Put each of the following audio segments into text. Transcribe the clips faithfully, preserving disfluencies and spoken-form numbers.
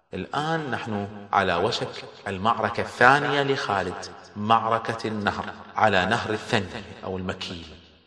الآن نحن على وشك المعركة الثانية لخالد، معركة النهر، على نهر الثني أو المكي.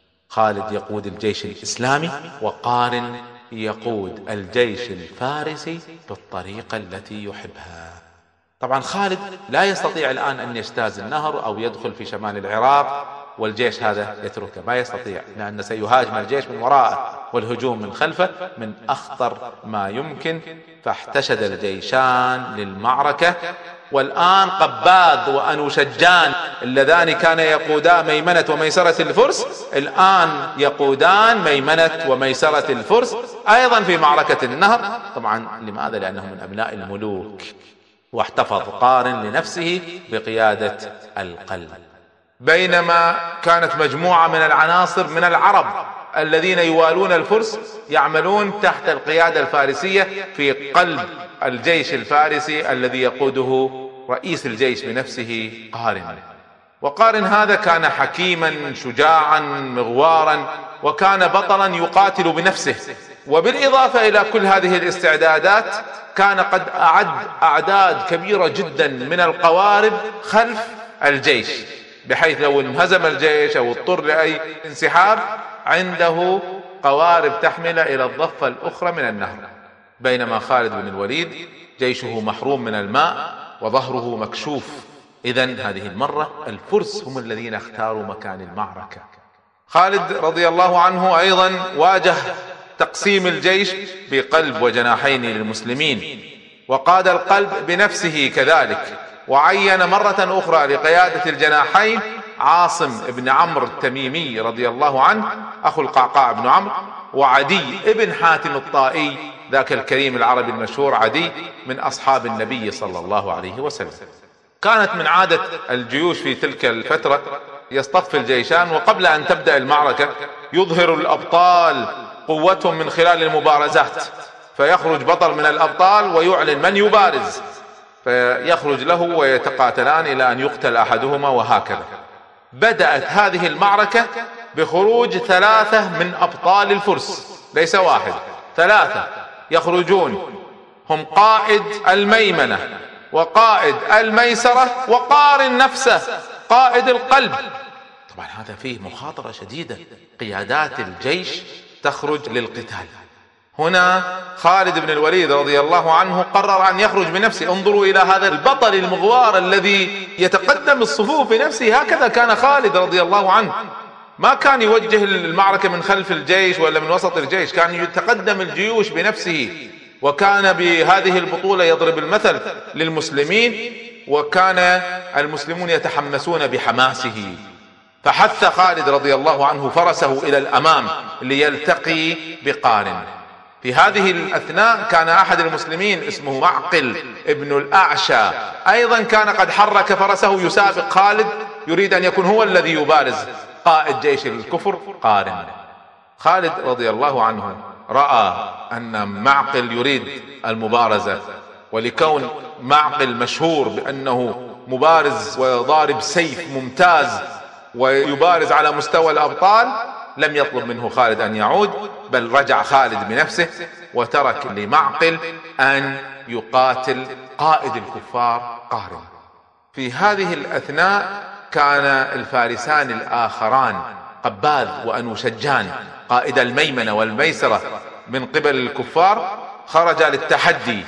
خالد يقود الجيش الإسلامي، وقارن يقود الجيش الفارسي بالطريقة التي يحبها. طبعا خالد لا يستطيع الآن أن يجتاز النهر أو يدخل في شمال العراق والجيش هذا يتركه، ما يستطيع، لأن سيهاجم الجيش من وراءه والهجوم من خلفه من أخطر ما يمكن. فاحتشد الجيشان للمعركة، والآن قباذ وأنوشجان اللذان كان يقودان ميمنة وميسرة الفرس الآن يقودان ميمنة وميسرة الفرس أيضا في معركة النهر. طبعا لماذا؟ لأنهم من أبناء الملوك. واحتفظ قارن لنفسه بقيادة القلب. بينما كانت مجموعة من العناصر من العرب الذين يوالون الفرس يعملون تحت القيادة الفارسية في قلب الجيش الفارسي الذي يقوده رئيس الجيش بنفسه قارن. وقارن هذا كان حكيما شجاعا مغوارا، وكان بطلا يقاتل بنفسه. وبالإضافة إلى كل هذه الاستعدادات كان قد أعد أعداد كبيرة جدا من القوارب خلف الجيش، بحيث لو انهزم الجيش أو اضطر لأي انسحاب عنده قوارب تحمل إلى الضفة الأخرى من النهر. بينما خالد بن الوليد جيشه محروم من الماء وظهره مكشوف. إذن هذه المرة الفرس هم الذين اختاروا مكان المعركة. خالد رضي الله عنه أيضا واجه تقسيم الجيش بقلب وجناحين للمسلمين، وقاد القلب بنفسه كذلك، وعين مرة أخرى لقيادة الجناحين عاصم بن عمرو التميمي رضي الله عنه أخو القعقاع بن عمرو، وعدي ابن حاتم الطائي ذاك الكريم العربي المشهور عدي من أصحاب النبي صلى الله عليه وسلم. كانت من عادة الجيوش في تلك الفترة يصطف الجيشان، وقبل أن تبدأ المعركة يظهر الأبطال قوتهم من خلال المبارزات، فيخرج بطل من الأبطال ويعلن من يبارز، فيخرج له ويتقاتلان إلى أن يقتل أحدهما، وهكذا. بدأت هذه المعركة بخروج ثلاثة من أبطال الفرس، ليس واحد، ثلاثة يخرجون، هم قائد الميمنة وقائد الميسرة وقارن نفسه قائد القلب. طبعا هذا فيه مخاطرة شديدة، قيادات الجيش تخرج للقتال. هنا خالد بن الوليد رضي الله عنه قرر أن يخرج بنفسه. انظروا إلى هذا البطل المغوار الذي يتقدم الصفوف بنفسه. هكذا كان خالد رضي الله عنه، ما كان يوجه المعركة من خلف الجيش ولا من وسط الجيش، كان يتقدم الجيوش بنفسه، وكان بهذه البطولة يضرب المثل للمسلمين، وكان المسلمون يتحمسون بحماسه. فحث خالد رضي الله عنه فرسه إلى الأمام ليلتقي بقارن. في هذه الأثناء كان أحد المسلمين اسمه معقل ابن الأعشى أيضا كان قد حرك فرسه يسابق خالد، يريد أن يكون هو الذي يبارز قائد جيش الكفر قارن. خالد رضي الله عنه رأى أن معقل يريد المبارزة، ولكون معقل مشهور بأنه مبارز وضارب سيف ممتاز ويبارز على مستوى الأبطال، لم يطلب منه خالد أن يعود، بل رجع خالد بنفسه وترك لمعقل أن يقاتل قائد الكفار قارن. في هذه الأثناء كان الفارسان الآخران قباذ وأنوشجان قائد الميمنة والميسرة من قبل الكفار خرجا للتحدي،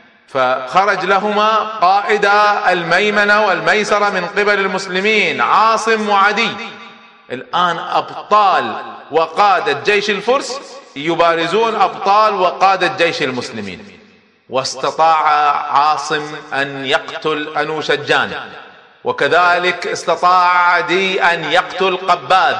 فخرج لهما قائد الميمنة والميسرة من قبل المسلمين عاصم وعدي. الآن أبطال وقادة جيش الفرس يبارزون أبطال وقادة جيش المسلمين. واستطاع عاصم أن يقتل أنوشجان، وكذلك استطاع عدي أن يقتل قباذ،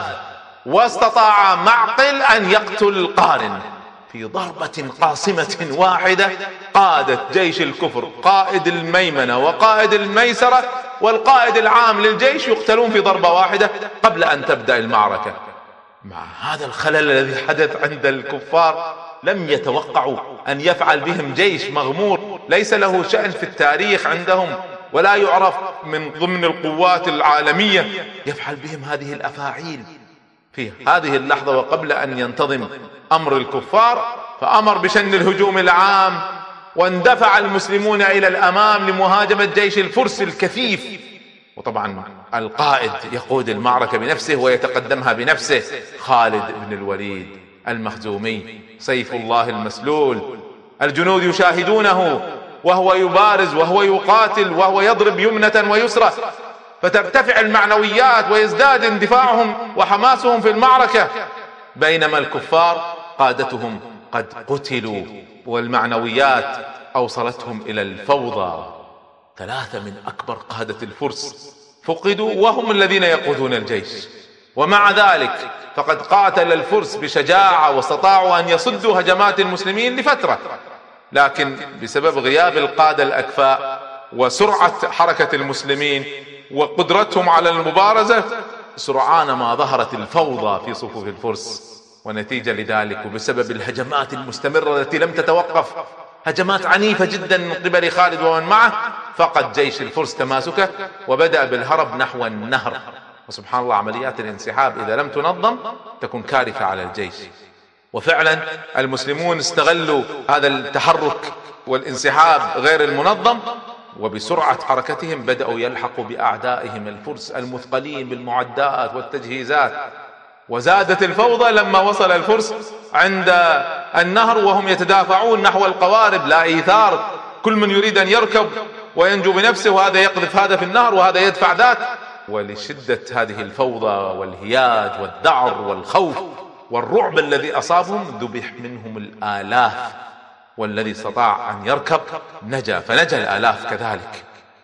واستطاع معقل أن يقتل قارن. في ضربة قاصمة واحدة قادة جيش الكفر قائد الميمنة وقائد الميسرة والقائد العام للجيش يقتلون في ضربة واحدة قبل أن تبدأ المعركة. مع هذا الخلل الذي حدث عند الكفار لم يتوقعوا أن يفعل بهم جيش مغمور ليس له شأن في التاريخ عندهم ولا يعرف من ضمن القوات العالمية، يفعل بهم هذه الأفاعيل في هذه اللحظة. وقبل أن ينتظم أمر الكفار فأمر بشن الهجوم العام واندفع المسلمون إلى الأمام لمهاجمة جيش الفرس الكثيف. وطبعا القائد يقود المعركة بنفسه ويتقدمها بنفسه، خالد بن الوليد المخزومي سيف الله المسلول. الجنود يشاهدونه وهو يبارز وهو يقاتل وهو يضرب يمنة ويسرى، فترتفع المعنويات ويزداد اندفاعهم وحماسهم في المعركة، بينما الكفار قادتهم قد قتلوا والمعنويات أوصلتهم إلى الفوضى. ثلاثة من أكبر قادة الفرس فقدوا وهم الذين يقودون الجيش، ومع ذلك فقد قاتل الفرس بشجاعة واستطاعوا أن يصدوا هجمات المسلمين لفترة، لكن بسبب غياب القادة الأكفاء وسرعة حركة المسلمين وقدرتهم على المبارزة، سرعان ما ظهرت الفوضى في صفوف الفرس. ونتيجة لذلك وبسبب الهجمات المستمرة التي لم تتوقف، هجمات عنيفة جدا من قبل خالد ومن معه، فقد جيش الفرس تماسكه وبدأ بالهرب نحو النهر. وسبحان الله، عمليات الانسحاب إذا لم تنظم تكون كارثة على الجيش. وفعلا المسلمون استغلوا هذا التحرك والانسحاب غير المنظم، وبسرعة حركتهم بدأوا يلحقوا بأعدائهم الفرس المثقلين بالمعدات والتجهيزات. وزادت الفوضى لما وصل الفرس عند النهر وهم يتدافعون نحو القوارب، لا إيثار، كل من يريد أن يركب وينجو بنفسه، وهذا يقذف هذا في النهر وهذا يدفع ذاك. ولشدة هذه الفوضى والهياج والذعر والخوف والرعب الذي أصابهم ذبح منهم الآلاف، والذي استطاع أن يركب نجا، فنجا الآلاف كذلك.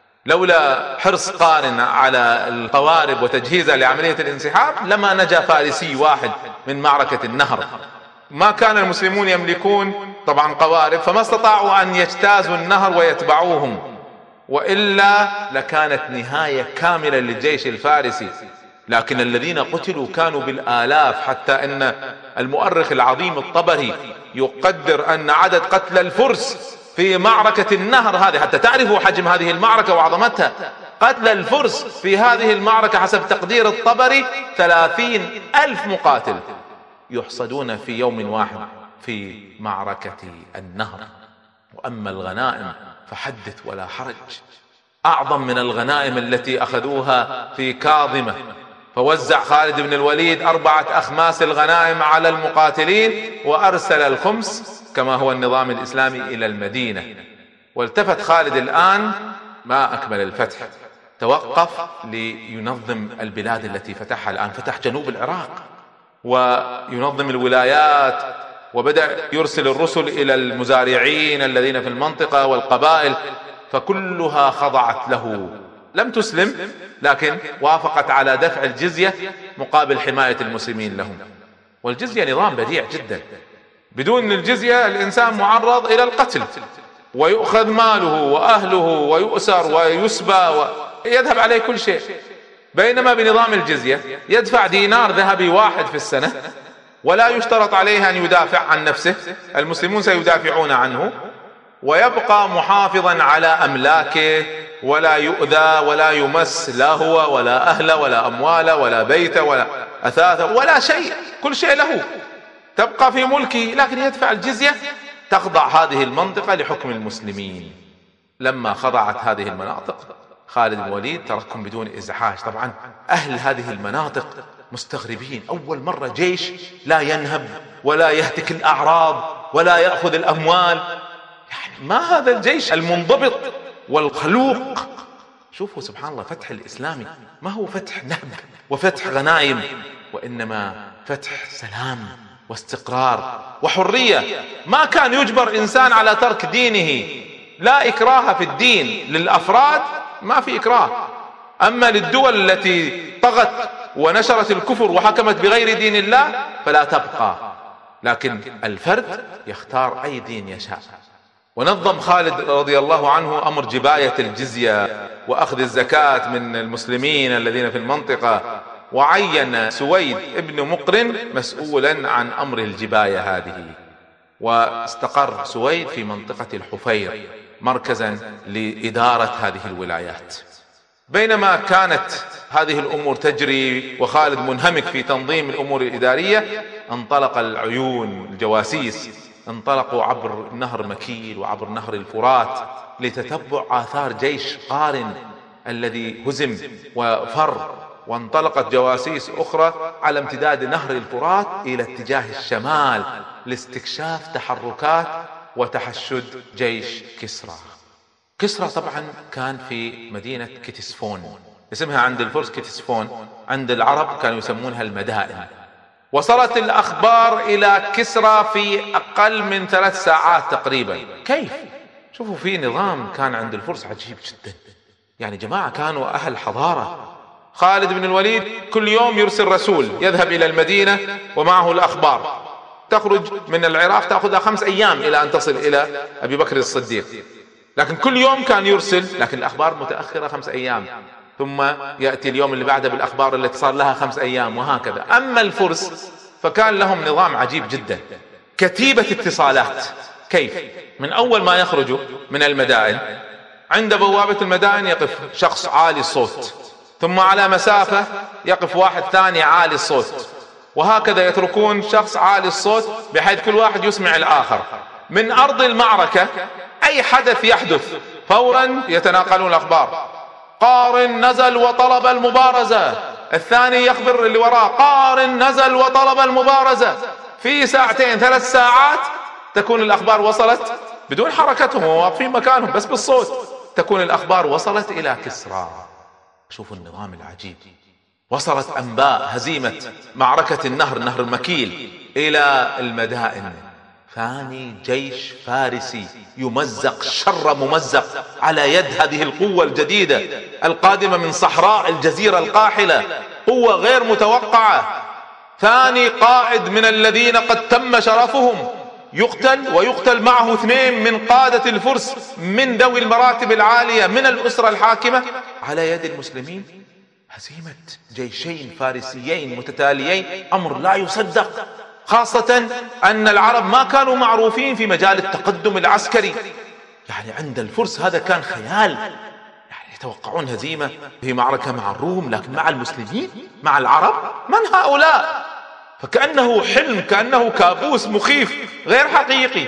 لولا حرص قارن على القوارب وتجهيزها لعملية الانسحاب لما نجا فارسي واحد من معركة النهر. ما كان المسلمون يملكون طبعا قوارب، فما استطاعوا أن يجتازوا النهر ويتبعوهم، وإلا لكانت نهاية كاملة للجيش الفارسي. لكن الذين قتلوا كانوا بالآلاف، حتى أن المؤرخ العظيم الطبري يقدر أن عدد قتل الفرس في معركة النهر هذه، حتى تعرفوا حجم هذه المعركة وعظمتها، قتل الفرس في هذه المعركة حسب تقدير الطبري ثلاثين ألف مقاتل يحصدون في يوم واحد في معركة النهر. وأما الغنائم فحدث ولا حرج، أعظم من الغنائم التي أخذوها في كاظمة. فوزع خالد بن الوليد أربعة أخماس الغنائم على المقاتلين، وأرسل الخمس كما هو النظام الإسلامي إلى المدينة. والتفت خالد الآن ما أكمل الفتح، توقف لينظم البلاد التي فتحها. الآن فتح جنوب العراق وينظم الولايات، وبدأ يرسل الرسل إلى المزارعين الذين في المنطقة والقبائل، فكلها خضعت له. لم تسلم، لكن وافقت على دفع الجزية مقابل حماية المسلمين لهم. والجزية نظام بديع جدا، بدون الجزية الإنسان معرض إلى القتل ويؤخذ ماله وأهله ويؤسر ويسبى ويذهب عليه كل شيء. بينما بنظام الجزية يدفع دينار ذهبي واحد في السنة ولا يشترط عليه أن يدافع عن نفسه، المسلمون سيدافعون عنه، ويبقى محافظا على أملاكه، ولا يؤذى ولا يمس، لا هو ولا أهله ولا أمواله ولا بيته ولا أثاثه ولا شيء، كل شيء له تبقى في ملكه، لكن يدفع الجزية. تخضع هذه المنطقة لحكم المسلمين. لما خضعت هذه المناطق خالد بن الوليد تركهم بدون إزعاج. طبعا أهل هذه المناطق مستغربين، أول مرة جيش لا ينهب ولا يهتك الأعراض ولا يأخذ الأموال، يعني ما هذا الجيش المنضبط والخلوق. شوفوا سبحان الله، فتح الإسلامي ما هو فتح نهب وفتح غنائم، وإنما فتح سلام واستقرار وحرية. ما كان يجبر إنسان على ترك دينه، لا إكراه في الدين، للأفراد ما في إكراه، أما للدول التي طغت ونشرت الكفر وحكمت بغير دين الله فلا تبقى، لكن الفرد يختار أي دين يشاء. ونظم خالد رضي الله عنه أمر جباية الجزية وأخذ الزكاة من المسلمين الذين في المنطقة، وعين سويد ابن مقرن مسؤولا عن أمر الجباية هذه. واستقر سويد في منطقة الحفير مركزا لإدارة هذه الولايات. بينما كانت هذه الأمور تجري وخالد منهمك في تنظيم الأمور الإدارية، انطلق العيون الجواسيس انطلقوا عبر نهر مكيل وعبر نهر الفرات لتتبع آثار جيش قارن الذي هزم وفر، وانطلقت جواسيس أخرى على امتداد نهر الفرات إلى اتجاه الشمال لاستكشاف تحركات وتحشد جيش كسرى. كسرى طبعا كان في مدينة كتسفون، اسمها عند الفرس كتسفون، عند العرب كانوا يسمونها المدائن. وصلت الأخبار إلى كسرى في أقل من ثلاث ساعات تقريبا. كيف؟ شوفوا، في نظام كان عند الفرس عجيب جدا، يعني جماعة كانوا أهل حضارة. خالد بن الوليد كل يوم يرسل رسول يذهب إلى المدينة ومعه الأخبار، تخرج من العراق تأخذها خمس أيام إلى أن تصل إلى أبي بكر الصديق، لكن كل يوم كان يرسل، لكن الأخبار متأخرة خمس أيام، ثم يأتي اليوم اللي بعده بالأخبار التي صار لها خمس أيام وهكذا. أما الفرس فكان لهم نظام عجيب جدا، كتيبة اتصالات. كيف؟ من أول ما يخرجوا من المدائن عند بوابة المدائن يقف شخص عالي الصوت، ثم على مسافة يقف واحد ثاني عالي الصوت، وهكذا يتركون شخص عالي الصوت بحيث كل واحد يسمع الآخر. من أرض المعركة أي حدث يحدث فورا يتناقلون الأخبار. قارن نزل وطلب المبارزة، الثاني يخبر اللي وراه قارن نزل وطلب المبارزة. في ساعتين ثلاث ساعات تكون الأخبار وصلت بدون حركتهم وواقفين مكانهم، بس بالصوت تكون الأخبار وصلت إلى كسرى. شوفوا النظام العجيب. وصلت أنباء هزيمة معركة النهر، نهر المكيل، إلى المدائن. ثاني جيش فارسي يمزق شر ممزق على يد هذه القوة الجديدة القادمة من صحراء الجزيرة القاحلة، قوة غير متوقعة. ثاني قائد من الذين قد تم شرفهم يقتل، ويقتل معه اثنين من قادة الفرس من ذوي المراتب العالية من الأسرة الحاكمة على يد المسلمين. هزيمة جيشين فارسيين متتاليين أمر لا يصدق، خاصة أن العرب ما كانوا معروفين في مجال التقدم العسكري. يعني عند الفرس هذا كان خيال، يعني يتوقعون هزيمة في معركة مع الروم، لكن مع المسلمين مع العرب من هؤلاء؟ فكأنه حلم، كأنه كابوس مخيف غير حقيقي.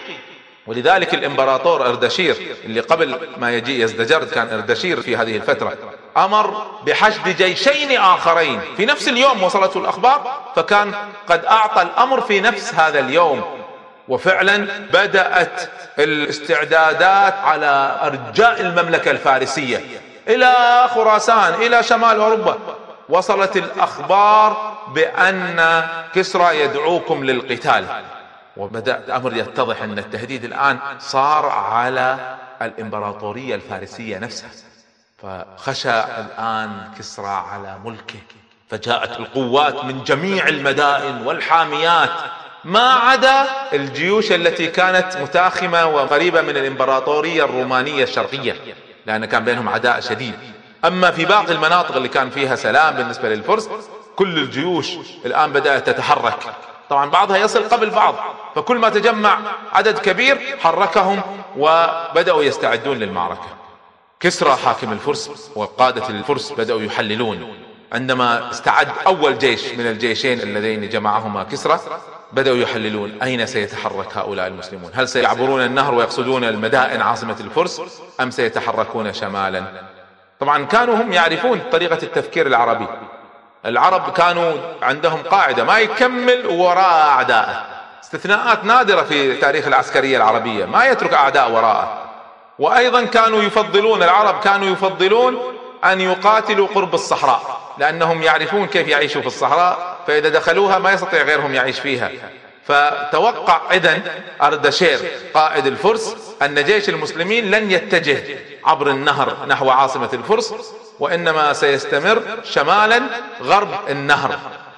ولذلك الإمبراطور أردشير اللي قبل ما يجي يزدجرد كان أردشير في هذه الفترة أمر بحشد جيشين آخرين في نفس اليوم وصلته الأخبار، فكان قد أعطى الأمر في نفس هذا اليوم. وفعلا بدأت الاستعدادات على أرجاء المملكة الفارسية إلى خراسان إلى شمال أوروبا. وصلت الأخبار بأن كسرى يدعوكم للقتال، وبدأ الأمر يتضح أن التهديد الآن صار على الإمبراطورية الفارسية نفسها. فخشى الآن كسرى على ملكه، فجاءت القوات من جميع المدائن والحاميات ما عدا الجيوش التي كانت متاخمة وقريبة من الإمبراطورية الرومانية الشرقية، لأن كان بينهم عداء شديد. أما في باقي المناطق اللي كان فيها سلام بالنسبة للفرس كل الجيوش الآن بدأت تتحرك، طبعا بعضها يصل قبل بعض، فكل ما تجمع عدد كبير حركهم وبدأوا يستعدون للمعركة. كسرى حاكم الفرس وقادة الفرس بدأوا يحللون. عندما استعد أول جيش من الجيشين اللذين جمعهما كسرى بدأوا يحللون أين سيتحرك هؤلاء المسلمون، هل سيعبرون النهر ويقصدون المدائن عاصمة الفرس أم سيتحركون شمالا. طبعا كانوا هم يعرفون طريقة التفكير العربي. العرب كانوا عندهم قاعدة ما يكمل وراء أعدائه، استثناءات نادرة في تاريخ العسكرية العربية، ما يترك أعداء وراءه. وأيضا كانوا يفضلون، العرب كانوا يفضلون أن يقاتلوا قرب الصحراء، لأنهم يعرفون كيف يعيشوا في الصحراء، فإذا دخلوها ما يستطيع غيرهم يعيش فيها. فتوقع إذن أردشير قائد الفرس أن جيش المسلمين لن يتجه عبر النهر نحو عاصمة الفرس، وإنما سيستمر شمالا غرب النهر.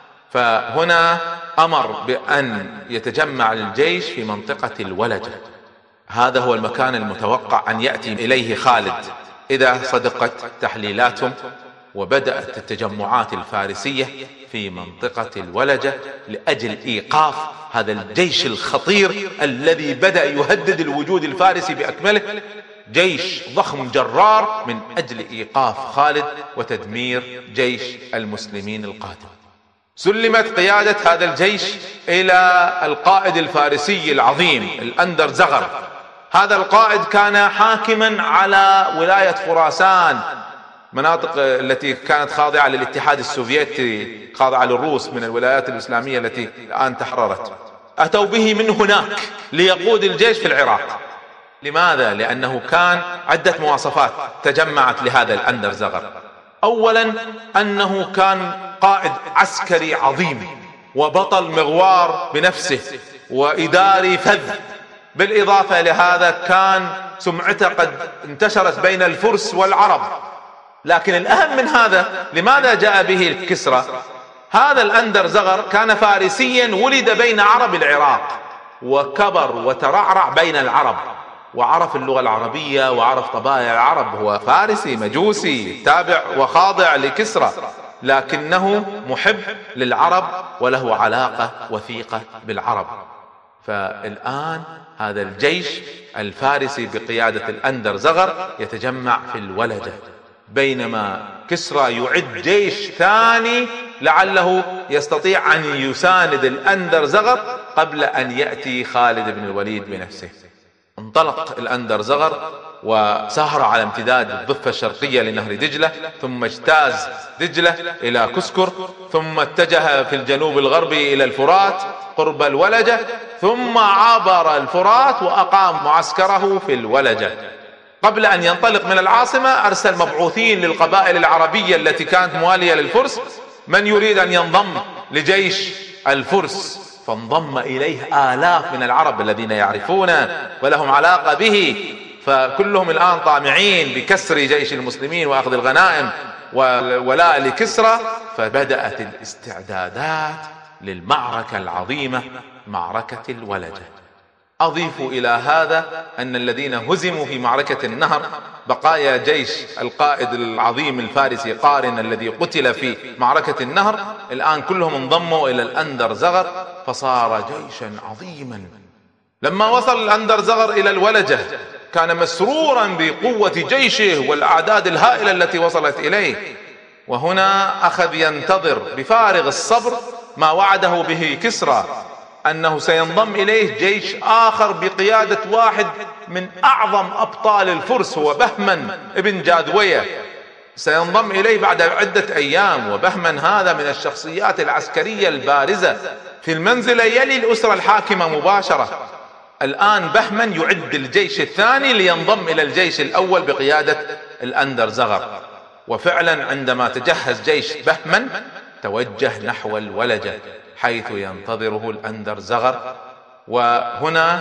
فهنا أمر بأن يتجمع الجيش في منطقة الولجة، هذا هو المكان المتوقع أن يأتي إليه خالد إذا صدقت تحليلاتهم. وبدأت التجمعات الفارسية في منطقة الولجة لأجل إيقاف هذا الجيش الخطير الذي بدأ يهدد الوجود الفارسي بأكمله، جيش ضخم جرار من أجل إيقاف خالد وتدمير جيش المسلمين القادم. سلمت قيادة هذا الجيش إلى القائد الفارسي العظيم الأندر زغر. هذا القائد كان حاكما على ولاية خراسان، مناطق التي كانت خاضعة للاتحاد السوفيتي، خاضعة للروس من الولايات الإسلامية التي الآن تحررت. أتوا به من هناك ليقود الجيش في العراق. لماذا؟ لأنه كان عدة مواصفات تجمعت لهذا الأندر زغر. أولا أنه كان قائد عسكري عظيم وبطل مغوار بنفسه وإداري فذ. بالإضافة لهذا كان سمعته قد انتشرت بين الفرس والعرب. لكن الأهم من هذا، لماذا جاء به كسرى؟ هذا الأندر زغر كان فارسيا، ولد بين عرب العراق وكبر وترعرع بين العرب، وعرف اللغة العربية وعرف طبائع العرب. هو فارسي مجوسي تابع وخاضع لكسرى، لكنه محب للعرب وله علاقة وثيقة بالعرب. فالآن هذا الجيش الفارسي بقيادة الأندر زغر يتجمع في الولجة، بينما كسرى يعد جيش ثاني لعله يستطيع أن يساند الأندر زغر قبل أن يأتي خالد بن الوليد بنفسه. انطلق الأندر زغر وسهر على امتداد الضفة الشرقية لنهر دجلة، ثم اجتاز دجلة إلى كسكر، ثم اتجه في الجنوب الغربي إلى الفرات قرب الولجة، ثم عبر الفرات وأقام معسكره في الولجة. قبل أن ينطلق من العاصمة أرسل مبعوثين للقبائل العربية التي كانت موالية للفرس، من يريد أن ينضم لجيش الفرس، فانضم إليه آلاف من العرب الذين يعرفون ولهم علاقة به. فكلهم الآن طامعين بكسر جيش المسلمين وأخذ الغنائم والولاء لكسرى. فبدأت الاستعدادات للمعركة العظيمة، معركة الولجة. أضيف إلى هذا أن الذين هزموا في معركة النهر، بقايا جيش القائد العظيم الفارسي قارن الذي قتل في معركة النهر، الآن كلهم انضموا إلى الأندر زغر، فصار جيشا عظيما. لما وصل الأندر زغر إلى الولجة كان مسرورا بقوة جيشه والأعداد الهائلة التي وصلت إليه، وهنا أخذ ينتظر بفارغ الصبر ما وعده به كسرى، أنه سينضم إليه جيش آخر بقيادة واحد من أعظم أبطال الفرس، هو بهمن ابن جاذوية، سينضم إليه بعد عدة أيام. وبهمن هذا من الشخصيات العسكرية البارزة في المنزلة يلي الأسرة الحاكمة مباشرة. الآن بهمن يعد الجيش الثاني لينضم إلى الجيش الأول بقيادة الأندر زغر. وفعلا عندما تجهز جيش بهمن توجه نحو الولجة حيث ينتظره الأندر زغر، وهنا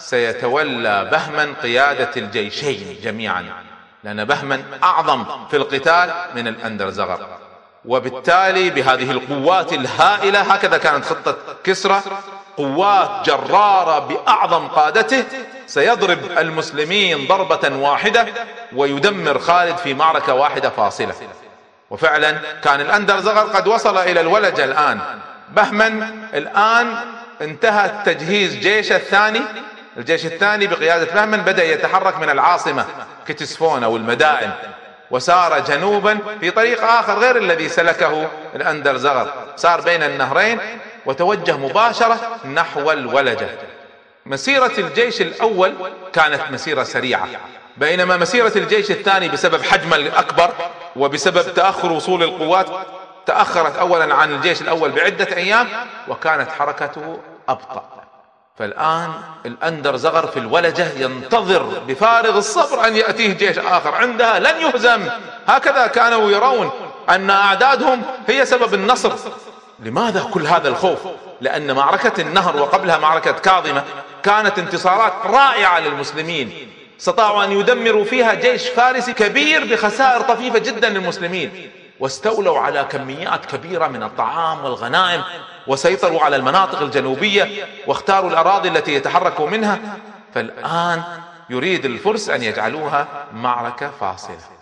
سيتولى بهمن قيادة الجيشين جميعا، لأن بهمن أعظم في القتال من الأندر زغر. وبالتالي بهذه القوات الهائلة، هكذا كانت خطة كسرى، قوات جرارة بأعظم قادته، سيضرب المسلمين ضربة واحدة ويدمر خالد في معركة واحدة فاصلة. وفعلا كان الأندر زغر قد وصل إلى الولجة الآن. بهمن الآن انتهى تجهيز جيش الثاني، الجيش الثاني بقيادة بهمن بدأ يتحرك من العاصمة كتسفون أو المدائن، وسار جنوبا في طريق آخر غير الذي سلكه الأندر زغر، سار بين النهرين وتوجه مباشرة نحو الولجة. مسيرة الجيش الأول كانت مسيرة سريعة، بينما مسيرة الجيش الثاني بسبب حجمه الأكبر وبسبب تأخر وصول القوات تأخرت أولا عن الجيش الأول بعدة أيام، وكانت حركته أبطأ. فالآن الأندر زغر في الولجة ينتظر بفارغ الصبر أن يأتيه جيش آخر، عندها لن يهزم. هكذا كانوا يرون أن أعدادهم هي سبب النصر. لماذا كل هذا الخوف؟ لأن معركة النهر وقبلها معركة كاظمة كانت انتصارات رائعة للمسلمين، استطاعوا أن يدمروا فيها جيش فارسي كبير بخسائر طفيفة جدا للمسلمين، واستولوا على كميات كبيرة من الطعام والغنائم، وسيطروا على المناطق الجنوبية واختاروا الأراضي التي يتحركوا منها. فالآن يريد الفرس أن يجعلوها معركة فاصلة.